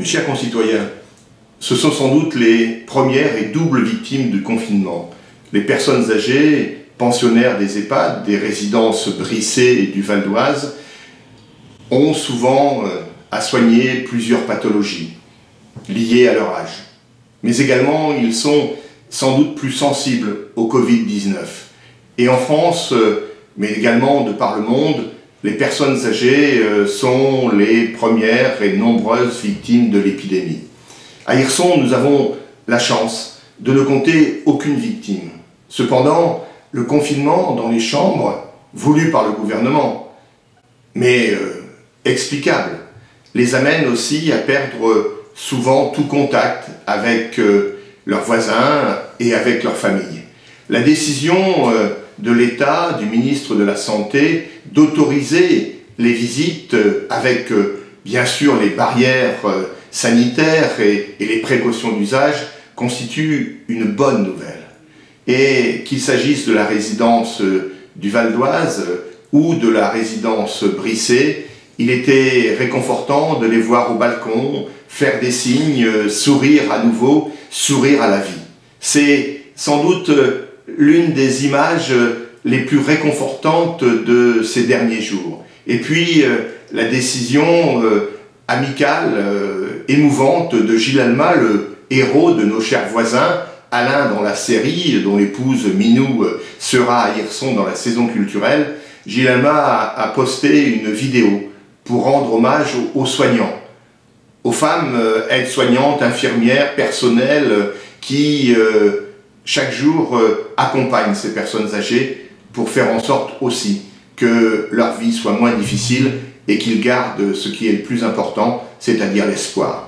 Mes chers concitoyens, ce sont sans doute les premières et doubles victimes du confinement. Les personnes âgées, pensionnaires des EHPAD, des résidences Brisset et du Val d'Oise, ont souvent à soigner plusieurs pathologies liées à leur âge. Mais également, ils sont sans doute plus sensibles au Covid-19. Et en France, mais également de par le monde, les personnes âgées sont les premières et nombreuses victimes de l'épidémie. À Hirson, nous avons la chance de ne compter aucune victime. Cependant, le confinement dans les chambres, voulu par le gouvernement, mais explicable, les amène aussi à perdre souvent tout contact avec leurs voisins et avec leur famille. La décision de l'État, du ministre de la Santé, d'autoriser les visites avec bien sûr les barrières sanitaires et les précautions d'usage constitue une bonne nouvelle. Et qu'il s'agisse de la résidence du Val d'Oise ou de la résidence Brisset, il était réconfortant de les voir au balcon, faire des signes, sourire à nouveau, sourire à la vie. C'est sans doute l'une des images les plus réconfortantes de ces derniers jours. Et puis, la décision amicale, émouvante de Gilles Alma, le héros de nos chers voisins, Alain dans la série, dont l'épouse Minou sera à Hirson dans la saison culturelle. Gilles Alma a posté une vidéo pour rendre hommage aux soignants, aux femmes aides-soignantes, infirmières, personnels qui chaque jour accompagnent ces personnes âgées pour faire en sorte aussi que leur vie soit moins difficile et qu'ils gardent ce qui est le plus important, c'est-à-dire l'espoir.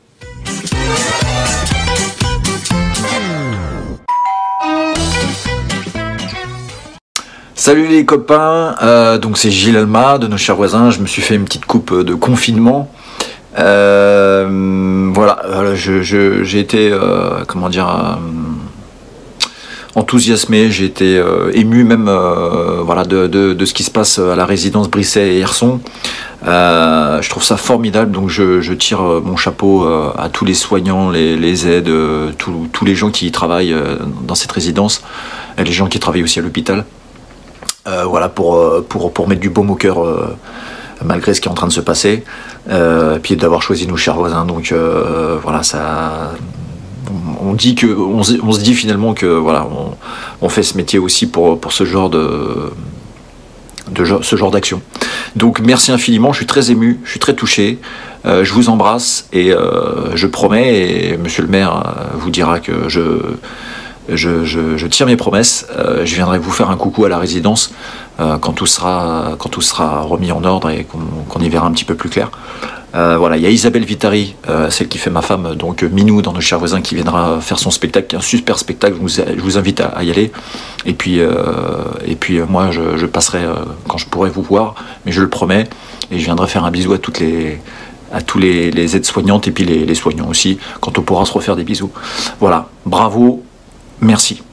Salut les copains, donc c'est Gilles Alma de nos chers voisins. Je me suis fait une petite coupe de confinement. Voilà, j'ai été, comment dire, enthousiasmé, j'ai été ému même voilà, de ce qui se passe à la résidence Brisset et Hirson. Je trouve ça formidable, donc je tire mon chapeau à tous les soignants, les aides, tous les gens qui y travaillent dans cette résidence, et les gens qui travaillent aussi à l'hôpital. Voilà, pour mettre du baume au cœur malgré ce qui est en train de se passer, et puis d'avoir choisi nos chers voisins. Donc voilà, ça, on se dit finalement que voilà, on fait ce métier aussi pour ce genre d'action. Donc merci infiniment, je suis très ému, je suis très touché, je vous embrasse et je promets, et monsieur le maire vous dira que je tiens mes promesses, je viendrai vous faire un coucou à la résidence quand tout sera remis en ordre et qu'on y verra un petit peu plus clair. Voilà, il y a Isabelle Vitari, celle qui fait ma femme, donc Minou dans nos chers voisins, qui viendra faire son spectacle, qui est un super spectacle, je vous invite à y aller. Et puis moi je passerai quand je pourrai vous voir, mais je le promets, et je viendrai faire un bisou à tous les aides-soignantes et puis les soignants aussi, quand on pourra se refaire des bisous. Voilà, bravo. Merci.